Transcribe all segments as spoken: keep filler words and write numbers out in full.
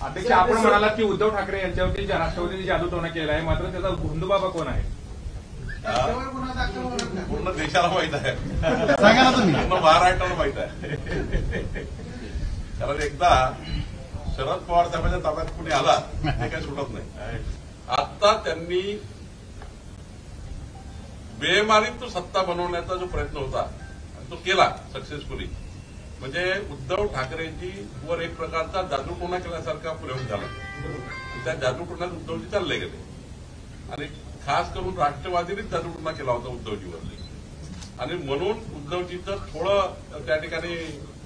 अध्यक्ष, आपण म्हणालात की उद्धव ठाकरे यांच्यावरती राष्ट्रवादीने जादूटोणा केला आहे, मात्र त्याचा बंधुबाबा कोण आहे? पूर्ण देशाला माहित आहे, सांगा ना तुम्ही. पूर्ण महाराष्ट्राला माहित आहे. कारण एकदा शरद पवार साहेबांच्या ताब्यात कुणी आला ते काही सुटत नाही. आता त्यांनी बेमारीत तो सत्ता बनवण्याचा जो प्रयत्न होता तो केला सक्सेसफुली. म्हणजे उद्धव ठाकरेंची वर एक प्रकारचा जादूटोणा केल्यासारखा प्रयोग झाला. त्या जादूटोण्यात उद्धवजी चालले गेले आणि खास करून राष्ट्रवादीनेच जादूटोणा केला होता उद्धवजीवरती. आणि म्हणून उद्धवजीचं थोडं त्या ठिकाणी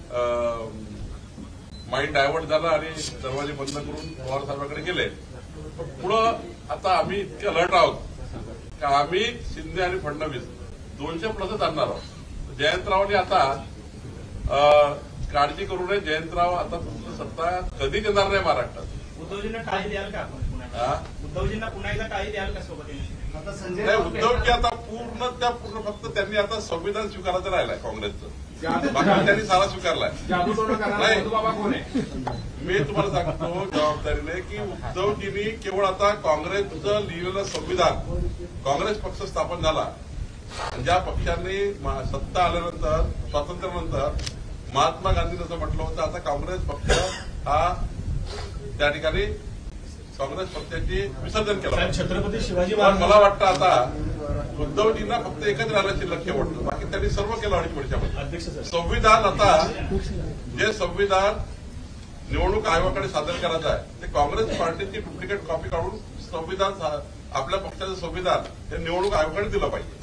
माइंड डायव्हर्ट झालं आणि दरवाजे बंद करून पवार साहेबांकडे गेले. पण पुढं आता आम्ही इतके अलर्ट आहोत का आम्ही शिंदे आणि फडणवीस दोनशे प्लसच आणणार आहोत. जयंतरावांनी आता काळजी करू नये. जयंतराव आता तुमची सत्ता कधी देणार नाही महाराष्ट्रात. उद्धवजींना टाळी द्याल का? उद्धवजींना पुन्हा एकदा टाळी द्याल का सोबत? नाही, उद्धवजी आता पूर्ण त्या पूर्ण फक्त त्यांनी आता संविधान स्वीकारायचं राहिलंय काँग्रेसचं. बाकी त्यांनी सारा स्वीकारलाय. नाही, मी तुम्हाला सांगतो जबाबदारीने की उद्धवजींनी केवळ आता काँग्रेसचं लिहिलेलं संविधान, काँग्रेस पक्ष स्थापन झाला, ज्या पक्षांनी सत्ता आल्यानंतर स्वातंत्र्यानंतर महात्मा गांधींनी असं म्हटलं होतं आता काँग्रेस पक्ष हा त्या ठिकाणी काँग्रेस पक्षाची विसर्जन केलं. छत्रपती शिवाजी मला वाटतं आता उद्धवजींना फक्त एकच राहिलं शिल्लक वाटतं. बाकी त्यांनी सर्व केलं अडीच वर्षामध्ये. संविधान आता जे संविधान निवडणूक आयोगाकडे सादर करायचं आहे ते काँग्रेस पार्टीची डुप्लिकेट कॉपी काढून संविधान आपल्या पक्षाचं संविधान हे निवडणूक आयोगाकडे दिलं पाहिजे.